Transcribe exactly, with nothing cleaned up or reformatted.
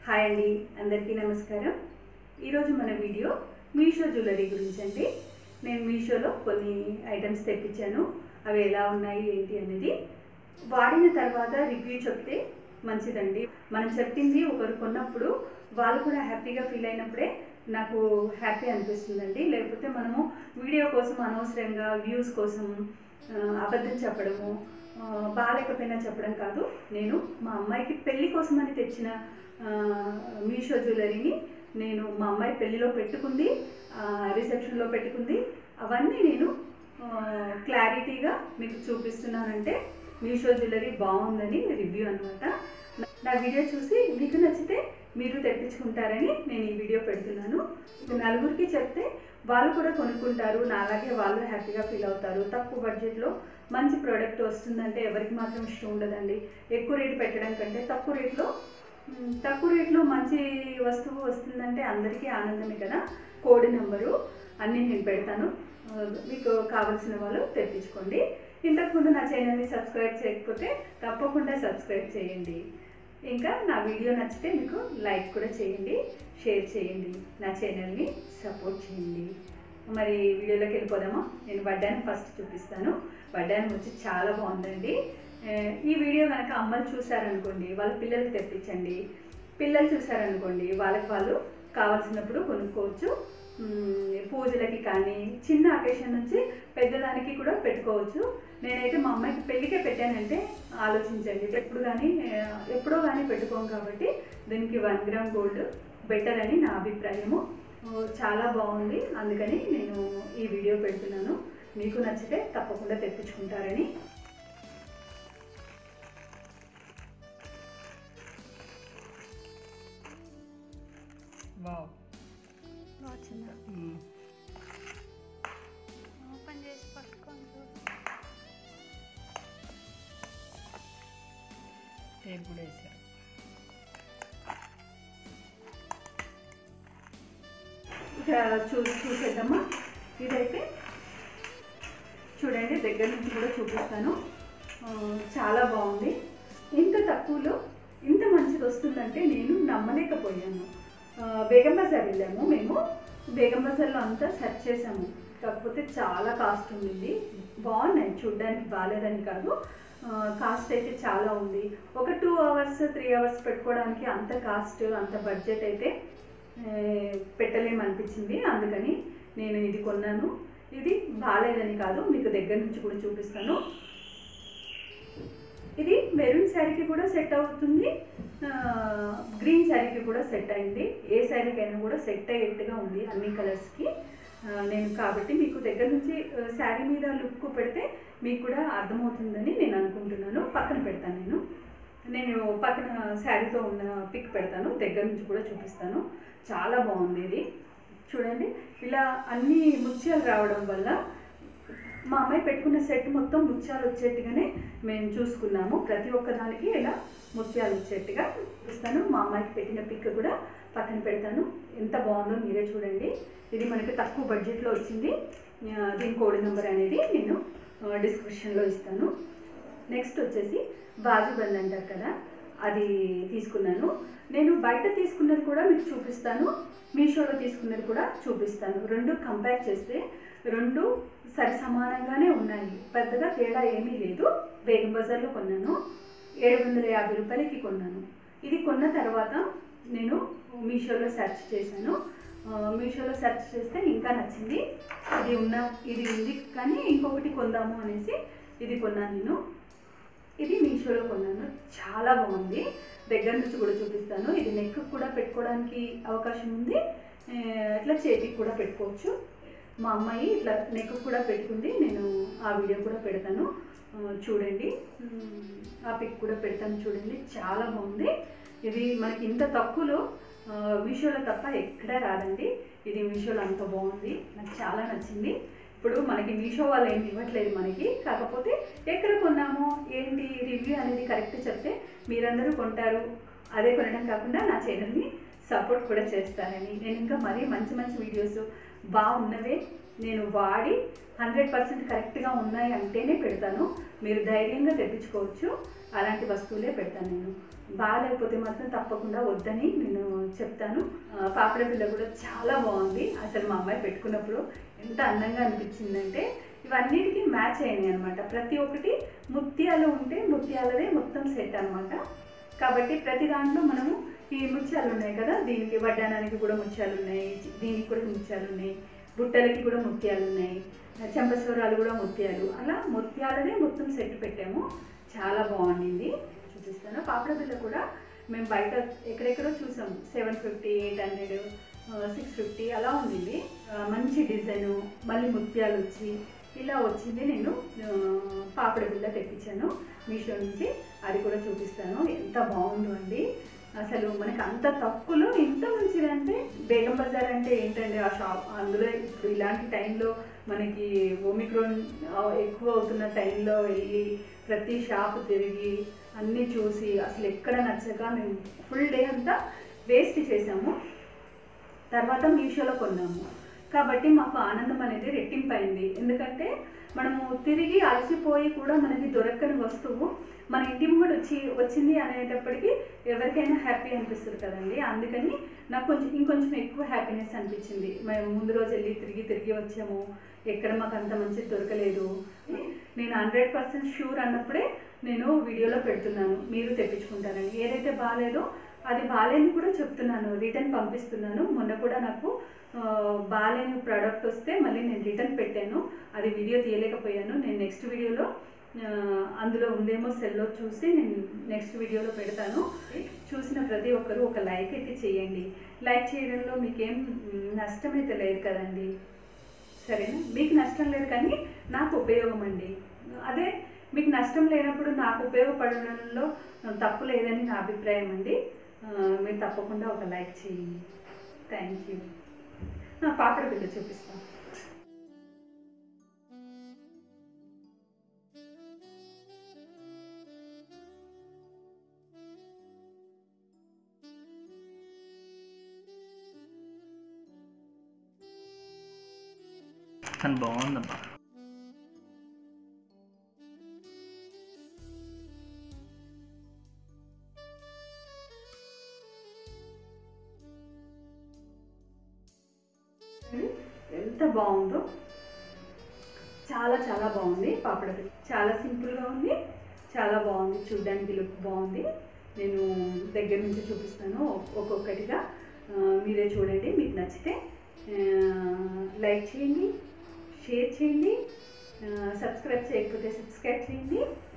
Hi అండి, అందరికీ నమస్కారం. ఈరోజు మన వీడియో మీషో జ్యువెలరీ గురించి అండి. నేను మీషోలో కొన్ని ఐటమ్స్ తెప్పించాను. అవి ఎలా ఉన్నాయి ఏంటి అనేది వాడిన తర్వాత రివ్యూ చెప్తే మంచిదండి. మనం చెప్పింది ఒకరు కొన్నప్పుడు వాళ్ళు కూడా హ్యాపీగా ఫీల్ అయినప్పుడే నాకు హ్యాపీ అనిపిస్తుందండి. లేకపోతే మనము వీడియో కోసం అనవసరంగా వ్యూస్ కోసం అబద్ధం చెప్పడము, బాగాలేకపోయినా చెప్పడం కాదు. నేను మా అమ్మాయికి పెళ్లి కోసమని తెచ్చిన మీషో జ్యువెలరీని నేను మా అమ్మాయి పెళ్లిలో పెట్టుకుంది, రిసెప్షన్లో పెట్టుకుంది. అవన్నీ నేను క్లారిటీగా మీకు చూపిస్తున్నానంటే మీషో జ్యువెలరీ బాగుందని రివ్యూ అనమాట. నా వీడియో చూసి మీకు నచ్చితే మీరు తెప్పించుకుంటారని నేను ఈ వీడియో పెడుతున్నాను. నలుగురికి చెప్తే వాళ్ళు కూడా కొనుక్కుంటారు, నాలాగే వాళ్ళు హ్యాపీగా ఫీల్ అవుతారు. తక్కువ బడ్జెట్లో మంచి ప్రోడక్ట్ వస్తుందంటే ఎవరికి మాత్రం ఇష్టం ఉండదండి. ఎక్కువ రేటు పెట్టడం కంటే తక్కువ రేట్లో తక్కువ రేట్లో మంచి వస్తువు వస్తుందంటే అందరికీ ఆనందమే కదా. కోడ్ నెంబరు అన్నీ నేను పెడతాను, మీకు కావాల్సిన వాళ్ళు తెప్పించుకోండి. ఇంతకుముందు నా ఛానల్ని సబ్స్క్రైబ్ చేయకపోతే తప్పకుండా సబ్స్క్రైబ్ చేయండి. ఇంకా నా వీడియో నచ్చితే మీకు లైక్ కూడా చేయండి, షేర్ చేయండి, నా ఛానల్ని సపోర్ట్ చేయండి. మరి వీడియోలోకి వెళ్ళిపోదామా? నేను వడ్డానం ఫస్ట్ చూపిస్తాను. వడ్డానం వచ్చి చాలా బాగుందండి. ఈ వీడియో కనుక అమ్మలు చూసారనుకోండి, వాళ్ళ పిల్లలకి తెప్పించండి. పిల్లలు చూసారనుకోండి, వాళ్ళకి వాళ్ళు కావాల్సినప్పుడు కొనుక్కోవచ్చు. పూజలకి కానీ చిన్న అకేషన్ నుంచి పెద్దదానికి కూడా పెట్టుకోవచ్చు. నేనైతే మా అమ్మాయికి పెళ్ళికే పెట్టానంటే ఆలోచించండి. ఎప్పుడు కానీ ఎప్పుడో కానీ పెట్టుకోం కాబట్టి దీనికి వన్ గ్రామ్ గోల్డ్ బెటర్ అని నా అభిప్రాయము. చాలా బాగుంది, అందుకని నేను ఈ వీడియో పెడుతున్నాను. మీకు నచ్చితే తప్పకుండా తెప్పించుకుంటారని. వావ్, వచ్చిందా? ఓపెన్ చేసి పట్టుకోండి. టేప్ కూడా వేసారు. ఇక చూ చూసేద్దామా? ఇదైతే చూడండి, దగ్గర నుంచి కూడా చూపిస్తాను. చాలా బాగుంది. ఇంత తక్కువలో ఇంత మంచిది వస్తుందంటే నేను నమ్మలేకపోయాను. బేగం బజార్ వెళ్ళాము మేము. బేగం బజార్లో అంతా సెర్చ్ చేసాము, కాకపోతే చాలా కాస్ట్ ఉంది. బాగున్నాయి చూడడానికి, బాగాలేదని కాదు, కాస్ట్ అయితే చాలా ఉంది. ఒక టూ అవర్స్ త్రీ అవర్స్ పెట్టుకోవడానికి అంత కాస్ట్, అంత బడ్జెట్ అయితే పెట్టలేమనిపించింది. అందుకని నేను ఇది కొన్నాను. ఇది బాగాలేదని కాదు, మీకు దగ్గర నుంచి కూడా చూపిస్తాను. ఇది మెరూన్ శారీకి కూడా సెట్ అవుతుంది, గ్రీన్ శారీకి కూడా సెట్ అయింది. ఏ శారీకైనా కూడా సెట్ అయ్యేట్టుగా ఉంది అన్ని కలర్స్కి. నేను కాబట్టి మీకు దగ్గర నుంచి శారీ మీద లుక్ పెడితే మీకు కూడా అర్థమవుతుందని నేను అనుకుంటున్నాను. పక్కన పెడతాను, నేను నేను పక్కన శారీతో ఉన్న పిక్ పెడతాను, దగ్గర నుంచి కూడా చూపిస్తాను. చాలా బాగుంది ఇది. చూడండి, ఇలా అన్ని ముత్యాలు రావడం వల్ల మా అమ్మాయి పెట్టుకున్న సెట్ మొత్తం ముత్యాలు వచ్చేట్టుగానే మేము చూసుకున్నాము. ప్రతి ఒక్కదానికి ఇలా ముత్యాలు వచ్చేట్టుగా ఇస్తాను. మా అమ్మాయికి పెట్టిన పిక్ కూడా పక్కన పెడతాను. ఎంత బాగుందో మీరే చూడండి. ఇది మనకి తక్కువ బడ్జెట్లో వచ్చింది. దీని కోడ్ నెంబర్ అనేది నేను డిస్క్రిప్షన్లో ఇస్తాను. నెక్స్ట్ వచ్చేసి బాజుబంద్ అంటారు కదా, అది తీసుకున్నాను. నేను బయట తీసుకున్నది కూడా మీకు చూపిస్తాను, మీషోలో తీసుకున్నది కూడా చూపిస్తాను. రెండు కంపేర్ చేస్తే రెండు సరి సమానంగానే ఉన్నాయి, పెద్దగా తేడా ఏమీ లేదు. బేగం బజార్లో కొన్నాను, ఏడు వందల యాభై రూపాయలకి కొన్నాను. ఇది కొన్న తర్వాత నేను మీషోలో సెర్చ్ చేశాను. మీషోలో సెర్చ్ చేస్తే ఇంకా నచ్చింది. ఇది ఉన్న ఇది ఉంది కానీ ఇంకొకటి కొందాము అనేసి ఇది కొన్నాను నేను. ఇది మీషోలో కొన్నాను, చాలా బాగుంది. దగ్గర నుంచి కూడా చూపిస్తాను. ఇది నెక్ కూడా పెట్టుకోవడానికి అవకాశం ఉంది, ఇట్లా చేతికి కూడా పెట్టుకోవచ్చు. మా అమ్మాయి ఇట్లా నెక్ కూడా పెట్టుకుంది, నేను ఆ వీడియో కూడా పెడతాను చూడండి. ఆ పిక్ కూడా పెడతాను చూడండి, చాలా బాగుంది. ఇది మనకి ఇంత తక్కువలో మీషోలో తప్ప ఎక్కడా రాదండి. ఇది మీషోలో అంత బాగుంది, నాకు చాలా నచ్చింది. ఇప్పుడు మనకి మీషో వాళ్ళు ఏమి ఇవ్వట్లేదు మనకి, కాకపోతే ఎక్కడ కొన్నామో ఏంటి రివ్యూ అనేది కరెక్ట్ చెప్తే మీరందరూ కొంటారు. అదే కొనడం కాకుండా నా ఛానల్ని సపోర్ట్ కూడా చేస్తారని నేను ఇంకా మరీ మంచి మంచి వీడియోస్ బాగున్నవే నేను వాడి హండ్రెడ్ పర్సెంట్ కరెక్ట్గా ఉన్నాయి అంటేనే పెడతాను. మీరు ధైర్యంగా తెప్పించుకోవచ్చు, అలాంటి వస్తువులే పెడతాను నేను. బాగాలేకపోతే మాత్రం తప్పకుండా వద్దని నేను చెప్తాను. పాపడ బిళ్ళ కూడా చాలా బాగుంది. అసలు మా అమ్మాయి పెట్టుకున్నప్పుడు ఎంత అందంగా అనిపించిందంటే ఇవన్నిటికీ మ్యాచ్ అయినాయి అనమాట. ప్రతి ఒక్కటి ముత్యాలు ఉంటే ముత్యాలదే మొత్తం సెట్ అనమాట. కాబట్టి ప్రతి దాంట్లో మనము ఈ ముత్యాలు ఉన్నాయి కదా, దీనికి వడ్డానానికి కూడా ముత్యాలు ఉన్నాయి, దీనికి కూడా ముత్యాలు ఉన్నాయి, బుట్టలకి కూడా ముత్యాలు ఉన్నాయి, చెంపస్వరాలు కూడా ముత్యాలు, అలా ముత్యాలనే మొత్తం సెట్ పెట్టాము. చాలా బాగుండింది, చూపిస్తాను. పాపడ బిళ్ళ కూడా మేము బయట ఎక్కడెక్కడో చూసాం, seven fifty eight hundred six fifty అలా ఉంది. మంచి డిజైను, మళ్ళీ ముత్యాలు వచ్చి ఇలా వచ్చింది. నేను పాపడ బిళ్ళ తెప్పించాను మీషో నుంచి, అది కూడా చూపిస్తాను. ఎంత బాగుందో అండి, అసలు మనకి అంత తక్కువలో ఎంత మంచిదంటే. బేగం బజార్ అంటే ఏంటండి ఆ షాప్, అందులో ఇప్పుడు ఇలాంటి టైంలో మనకి ఓమిక్రోన్ ఎక్కువ అవుతున్న టైంలో వెళ్ళి ప్రతి షాప్ తిరిగి అన్నీ చూసి అసలు ఎక్కడ నచ్చక మేము ఫుల్ డే అంతా వేస్ట్ చేసాము. తర్వాత మీషోలో కొన్నాము కాబట్టి మాకు ఆనందం అనేది రెట్టింపైంది. ఎందుకంటే మనము తిరిగి అలసిపోయి కూడా మనకి దొరకని వస్తువు మన ఇంటి ముందు వచ్చి వచ్చింది అనేటప్పటికీ ఎవరికైనా హ్యాపీ అనిపిస్తుంది కదండి. అందుకని నాకు కొంచెం ఇంకొంచెం ఎక్కువ హ్యాపీనెస్ అనిపించింది. మేము ముందు రోజు వెళ్ళి తిరిగి తిరిగి వచ్చాము, ఎక్కడ మాకు అంత మంచిది దొరకలేదు. నేను హండ్రెడ్ పర్సెంట్ షూర్ అన్నప్పుడే నేను వీడియోలో పెడుతున్నాను, మీరు తెప్పించుకుంటానని. ఏదైతే బాగాలేదో అది బాగాలేని కూడా చెప్తున్నాను, రిటర్న్ పంపిస్తున్నాను. మొన్న కూడా నాకు బాగాలేని ప్రోడక్ట్ వస్తే మళ్ళీ నేను రిటర్న్ పెట్టాను, అది వీడియో తీయలేకపోయాను. నేను నెక్స్ట్ వీడియోలో అందులో ఉందేమో సెల్లో చూసి నేను నెక్స్ట్ వీడియోలో పెడతాను. చూసిన ప్రతి ఒక్కరు ఒక లైక్ అయితే చేయండి. లైక్ చేయడంలో మీకేం నష్టం అయితే లేదు కదండి, సరేనా? మీకు నష్టం లేదు కానీ నాకు ఉపయోగం అండి. అదే మీకు నష్టం లేనప్పుడు నాకు ఉపయోగపడడంలో తప్పు లేదని నా అభిప్రాయం అండి. మీరు తప్పకుండా ఒక లైక్ చేయండి. Thank you. పాపడ బిళ్ళ చూపిస్తాను. కానీ బాగుందమ్మా. ఎంత బాగుందో, చాలా చాలా బాగుంది. పాపడ బిళ్ళ చాలా సింపుల్గా ఉంది, చాలా బాగుంది, చూడడానికి లుక్ బాగుంది. నేను దగ్గర నుంచి చూపిస్తాను ఒక్కొక్కటిగా, మీరే చూడండి. మీకు నచ్చితే లైక్ చేయండి, షేర్ చేయండి, సబ్స్క్రైబ్ చేయకపోతే సబ్స్క్రైబ్ చేయండి.